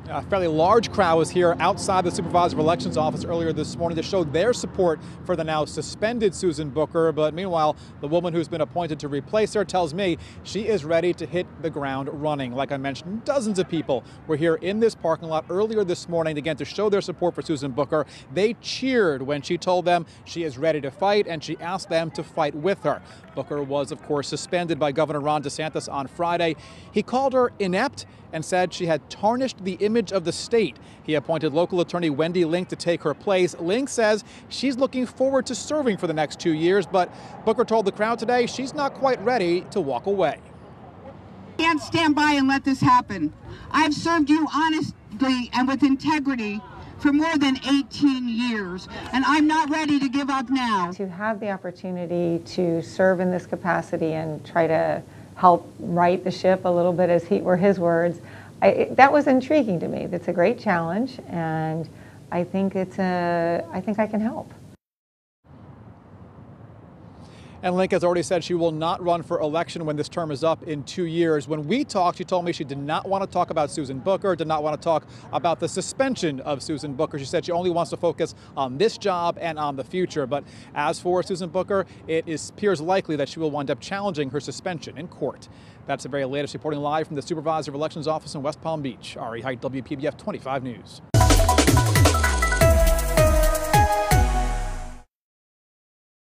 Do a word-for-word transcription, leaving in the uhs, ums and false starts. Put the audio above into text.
A fairly large crowd was here outside the Supervisor of Elections office earlier this morning to show their support for the now suspended Susan Booker. But meanwhile, the woman who's been appointed to replace her tells me she is ready to hit the ground running. Like I mentioned, dozens of people were here in this parking lot earlier this morning, again, to show their support for Susan Booker. They cheered when she told them she is ready to fight, and she asked them to fight with her. Booker was, of course, suspended by Governor Ron DeSantis on Friday. He called her inept and said she had tarnished the image of the state. He appointed local attorney Wendy Link to take her place. Link says she's looking forward to serving for the next two years, but Booker told the crowd today she's not quite ready to walk away. I can't stand by and let this happen. I've served you honestly and with integrity for more than eighteen years, and I'm not ready to give up now. To have the opportunity to serve in this capacity and try to help right the ship a little bit, as he were his words, I, it, that was intriguing to me. That's a great challenge, and I think it's a, I think I can help. And Link has already said she will not run for election when this term is up in two years. When we talked, she told me she did not want to talk about Susan Booker, did not want to talk about the suspension of Susan Booker. She said she only wants to focus on this job and on the future. But as for Susan Booker, it is, appears likely that she will wind up challenging her suspension in court. That's the very latest, reporting live from the Supervisor of Elections office in West Palm Beach. Ari Height, W P B F twenty-five News.